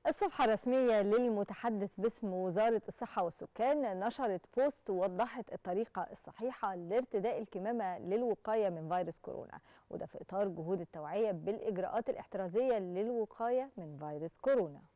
الصفحة الرسمية للمتحدث باسم وزارة الصحة والسكان نشرت بوست وضحت الطريقة الصحيحة لارتداء الكمامة للوقاية من فيروس كورونا، وده في إطار جهود التوعية بالإجراءات الاحترازية للوقاية من فيروس كورونا.